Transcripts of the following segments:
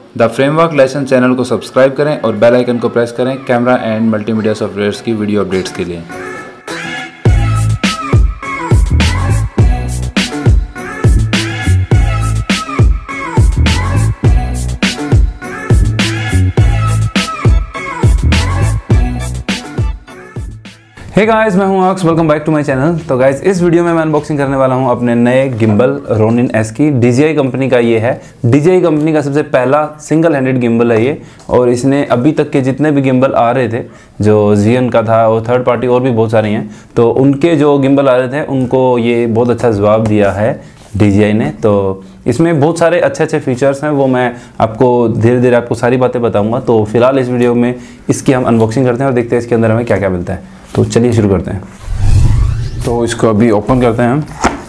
The framework lesson channel को subscribe करें और बेल आइकन को प्रेस करें कैमरा एंड मल्टीमीडिया सॉफ्टवेयर्स की वीडियो अपडेट्स के लिए। हे गाइस, मैं हूं Aksh, welcome back to my channel. तो गाइस, इस वीडियो में मैं अनबॉक्सिंग करने वाला हूं अपने नए गिम्बल रोनिन एस की। DJI कंपनी का ये है। DJI कंपनी का सबसे पहला सिंगल हैंडेड गिम्बल है ये, और इसने अभी तक के जितने भी गिम्बल आ रहे थे, जो जियन का था और थर्ड पार्टी और भी बहुत सारे हैं, तो उनके जो गिम्बल आ रहे थे उनको ये बहुत अच्छा जवाब दिया है DJI ने। तो इसमें बहुत सारे अच्छे अच्छे फीचर्स हैं, वो मैं आपको धीरे धीरे आपको सारी बातें बताऊँगा। तो फिलहाल इस वीडियो में इसकी हम अनबॉक्सिंग करते हैं और देखते हैं इसके अंदर हमें क्या क्या मिलता है। तो चलिए शुरू करते हैं। तो इसको अभी ओपन करते हैं हम।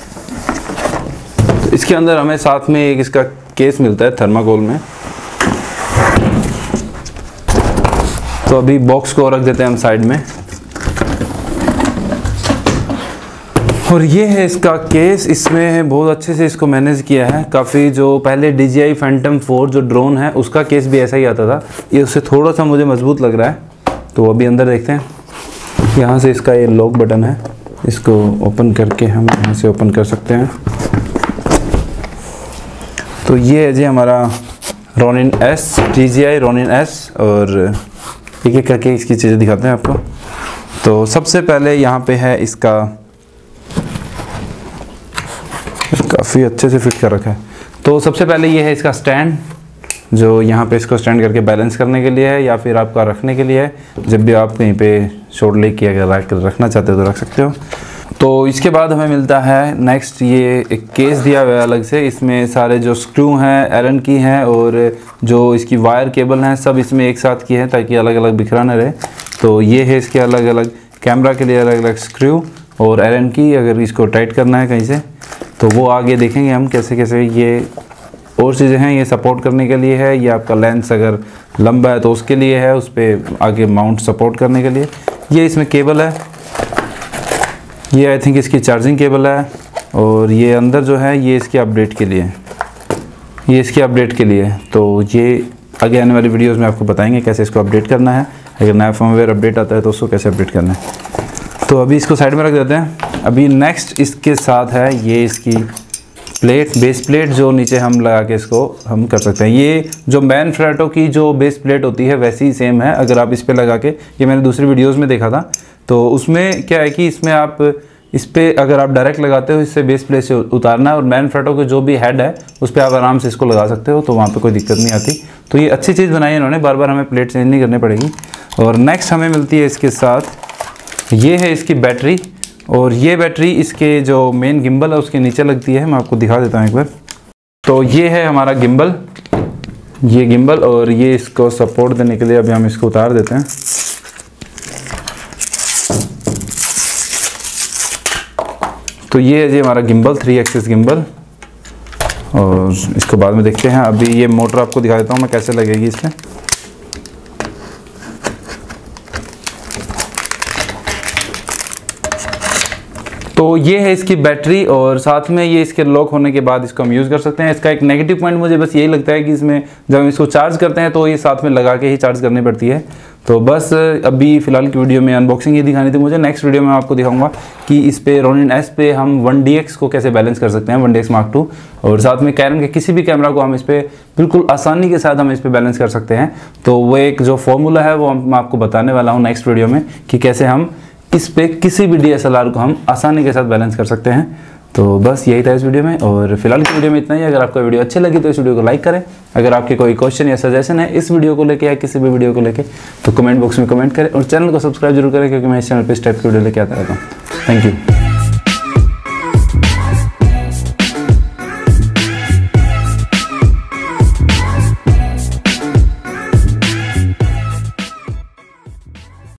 तो इसके अंदर हमें साथ में एक इसका केस मिलता है थर्माकोल में। तो अभी बॉक्स को रख देते हैं हम साइड में। और ये है इसका केस। इसमें बहुत अच्छे से इसको मैनेज किया है। काफ़ी जो पहले DJI Phantom 4 जो ड्रोन है उसका केस भी ऐसा ही आता था, ये उससे थोड़ा सा मुझे मजबूत लग रहा है। तो अभी अंदर देखते हैं। यहाँ से इसका ये लॉक बटन है, इसको ओपन करके हम यहाँ से ओपन कर सकते हैं। तो ये है जी हमारा Ronin S, DJI Ronin S। और एक एक करके इसकी चीज़ें दिखाते हैं आपको। तो सबसे पहले यहाँ पे है इसका, काफ़ी अच्छे से फिट कर रखा है। तो सबसे पहले ये है इसका स्टैंड, जो यहाँ पे इसको स्टैंड करके बैलेंस करने के लिए है, या फिर आपका रखने के लिए है। जब भी आप कहीं पे शॉर्ट लेग की अगर रखना चाहते हो तो रख सकते हो। तो इसके बाद हमें मिलता है नेक्स्ट, ये एक केस दिया हुआ है अलग से। इसमें सारे जो स्क्रू हैं, एलन की हैं, और जो इसकी वायर केबल हैं, सब इसमें एक साथ की है ताकि अलग अलग बिखरा न रहे। तो ये है इसके अलग अलग कैमरा के लिए अलग अलग स्क्रू और एलन की, अगर इसको टाइट करना है कहीं से तो वो आगे देखेंगे हम कैसे कैसे। ये और चीज़ें हैं, ये सपोर्ट करने के लिए है। ये आपका लेंस अगर लंबा है तो उसके लिए है, उस पर आगे माउंट सपोर्ट करने के लिए। ये इसमें केबल है, ये आई थिंक इसकी चार्जिंग केबल है। और ये अंदर जो है ये इसकी अपडेट के लिए, ये इसकी अपडेट के लिए। तो ये आगे आने वाली वीडियोज़ में आपको बताएंगे कैसे इसको अपडेट करना है। अगर नया फर्मवेयर अपडेट आता है तो उसको कैसे अपडेट करना है। तो अभी इसको साइड में रख देते हैं। अभी नेक्स्ट इसके साथ है ये इसकी प्लेट, बेस प्लेट, जो नीचे हम लगा के इसको हम कर सकते हैं। ये जो मैन फ्लैटो की जो बेस प्लेट होती है वैसी ही सेम है। अगर आप इस पे लगा के, ये मैंने दूसरी वीडियोस में देखा था, तो उसमें क्या है कि इसमें आप इस पे अगर आप डायरेक्ट लगाते हो, इससे बेस प्लेट से उतारना है, और मैन फ्लैटो के जो भी हेड है उस पर आप आराम से इसको लगा सकते हो, तो वहाँ पर कोई दिक्कत नहीं आती। तो ये अच्छी चीज़ बनाई है इन्होंने, बार बार हमें प्लेट चेंज नहीं करनी पड़ेगी। और नेक्स्ट हमें मिलती है इसके साथ, ये है इसकी बैटरी। और ये बैटरी इसके जो मेन गिम्बल है उसके नीचे लगती है। मैं आपको दिखा देता हूँ एक बार। तो ये है हमारा गिम्बल, ये गिम्बल, और ये इसको सपोर्ट देने के लिए अभी हम इसको उतार देते हैं। तो ये है जी हमारा गिम्बल, 3 एक्सिस गिम्बल। और इसको बाद में देखते हैं। अभी ये मोटर आपको दिखा देता हूँ मैं कैसे लगेगी इसमें। तो ये है इसकी बैटरी, और साथ में ये इसके लॉक होने के बाद इसको हम यूज़ कर सकते हैं। इसका एक नेगेटिव पॉइंट मुझे बस यही लगता है कि इसमें जब हम इसको चार्ज करते हैं तो ये साथ में लगा के ही चार्ज करनी पड़ती है। तो बस अभी फ़िलहाल की वीडियो में अनबॉक्सिंग ही दिखानी थी मुझे। नेक्स्ट वीडियो में आपको दिखाऊंगा कि इस पे रोनिन S पे हम 1DX को कैसे बैलेंस कर सकते हैं, 1DX Mark II। और साथ में कैनन के किसी भी कैमरा को हम इस पर बिल्कुल आसानी के साथ हम इस पर बैलेंस कर सकते हैं। तो वो एक जो फॉर्मूला है वो मैं आपको बताने वाला हूँ नेक्स्ट वीडियो में, कि कैसे हम इस पे किसी भी DSLR को हम आसानी के साथ बैलेंस कर सकते हैं। तो बस यही था इस वीडियो में, और फिलहाल की वीडियो में इतना ही। अगर आपको वीडियो अच्छी लगी तो इस वीडियो को लाइक करें। अगर आपके कोई क्वेश्चन या सजेशन है इस वीडियो को लेके या किसी भी वीडियो को लेके, तो कमेंट बॉक्स में कमेंट करें, और चैनल को सब्सक्राइब जरूर करें, क्योंकि मैं इस चैनल पर इस टाइप की वीडियो लेके आता रहता हूँ। Thank you.